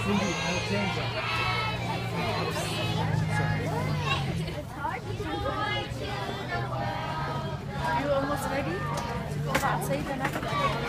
Cindy, I'll change it. Are you almost ready? Say the next.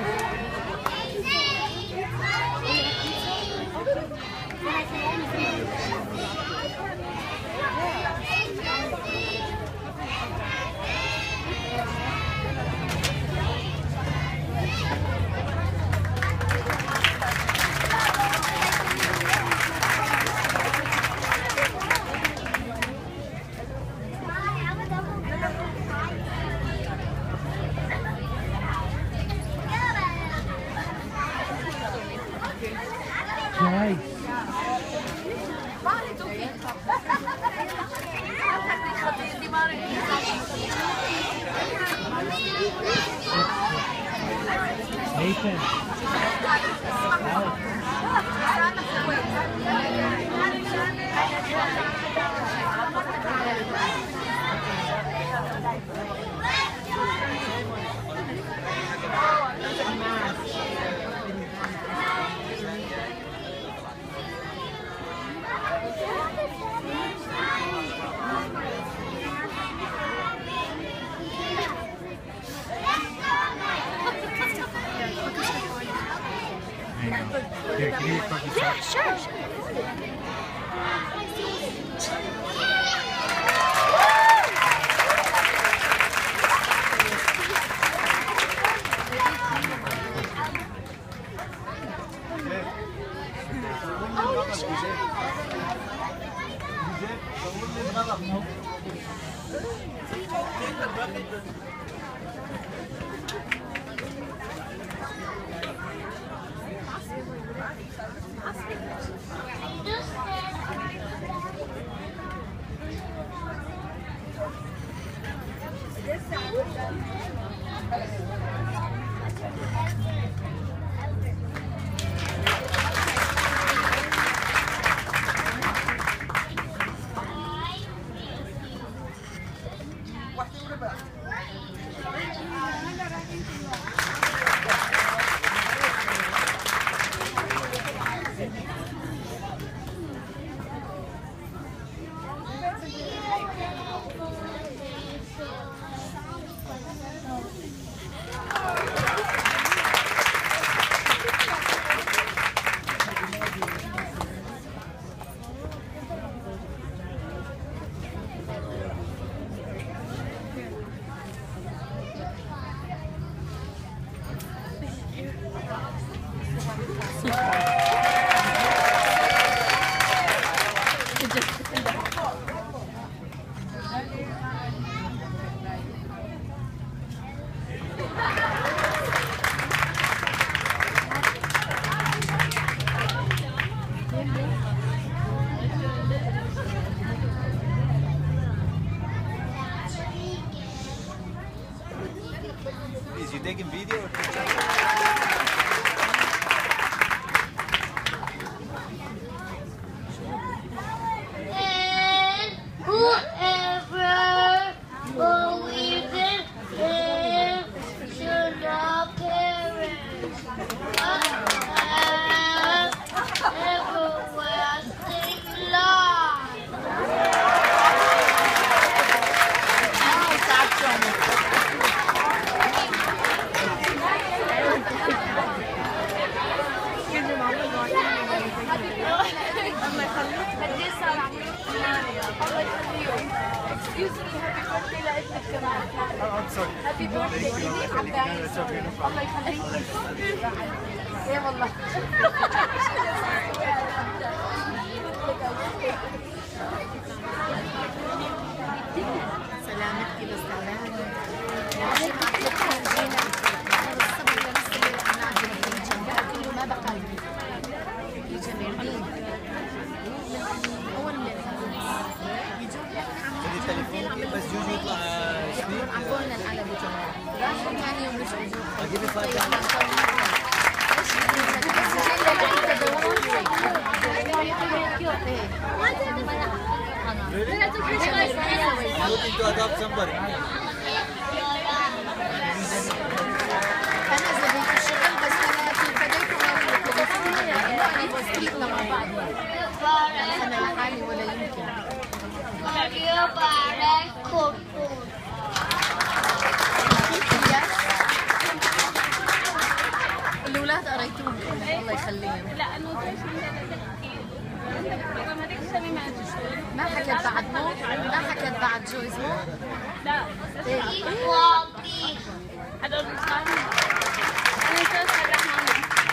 Nice. Nathan. Here, can you fucking Yeah, sure. Is you taking video or picture? And whoever believes in him should not perish, but have everlasting life. Excuse me, happy birthday لابنك كمان. I'm sorry. Happy birthday. الله يخليك. ايه والله. سلامتك بالسلامة. ما بقى يجمعين. أول من التليفون بس جوجو يطلع سنين. عفونا على ابو جمال. ثاني يوم رجعوا. اجيب الفاتحه. Looking to adopt somebody. أنا زبيت الشغل بس أنا في بداية بوستريتنا مع بعض. بارك انا لحالي ولا يمكن. ماريو بارك كركون. الاولاد قريتوهم الله يخليهم. لا انه هذيك السنه ما حكت بعد مو؟ ما حكت بعد جويز مو؟ لا إخواتي. هذول الصغار انا كنت فرحانه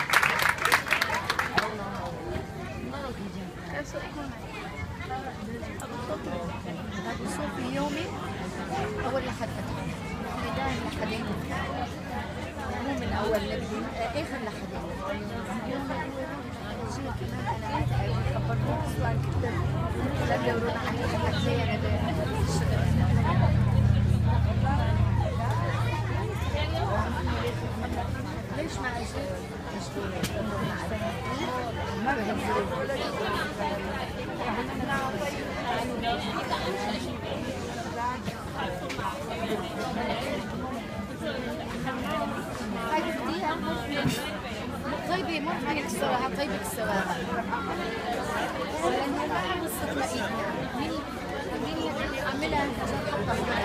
ابو صوفي يومي اول لحد فتح بدايه لحدين مو من اول نبدي اخر لحدين خبرتهم سؤال كثير لا يدورونا عليه حد زي انا الشغل ليش ما اجيت؟ ما هاي بديها طيبة ما فيك تسويها طيبة تسويها لأنها ما وصلت لإيدنا مين اللي عملها عشان تحطها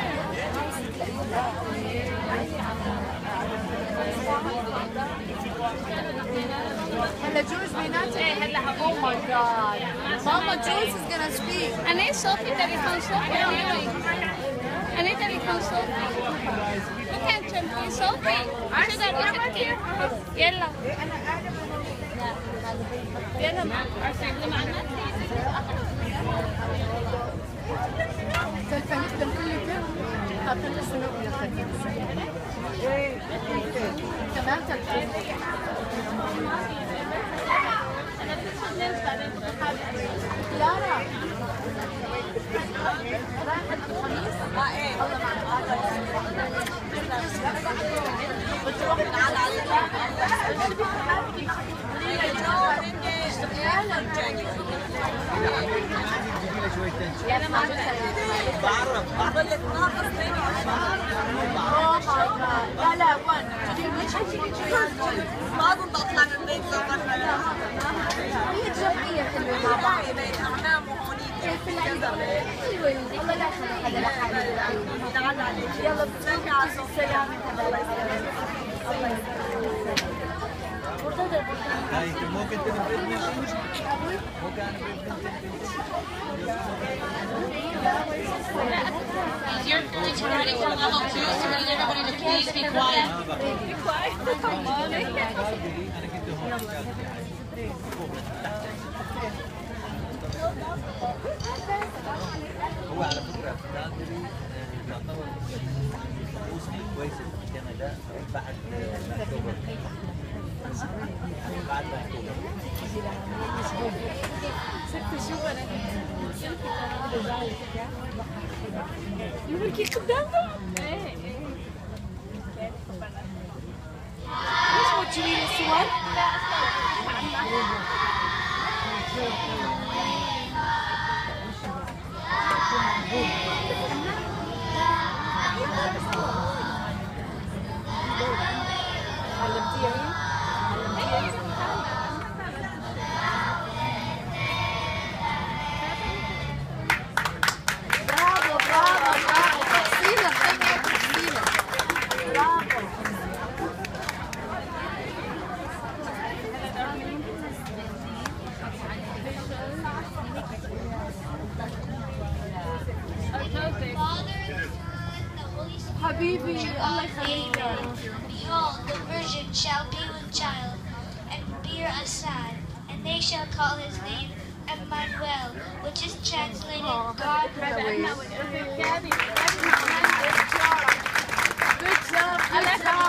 هلا جوز بيناتهم ايه هلا حقول ماي جاد ماما جوز is gonna speak انا صوفي تليفون صوفي انا تليفون صوفي ممكن تشوفي صوفي تقدر تحكي يلا يلا عارفين معنا تلفنت بالكل حاطين له سنة ولا خدين تمام تلفن كلارا رايحة الخميس؟ الله معك بتروح من على لا لا وين ما اظن اطلع من البيت هي جمعية حلوة مع بعض اعمام وهونيك كيف العيدة ايوه الله لا يخلي حدا لحاله تعال عليك يلا بتسلمي على السلامة الله يسلمك الله يسلمك هاي ممكن تنفذ ممكن You're ready for level 2, so we need everybody to please be quiet. هو على فكرة نادري يعتبر موسم كويس في كندا بعد أكتوبر بعد أكتوبر يمكن قدامنا ليش مو تجيبي لي صور؟ علمتيها برافو برافو برافو تفصيلة تفصيلة برافو حبيبي الله يخليك Behold, the virgin shall be with child, and bear a son, and they shall call his name Emmanuel, which is translated God with us. Good job, good job.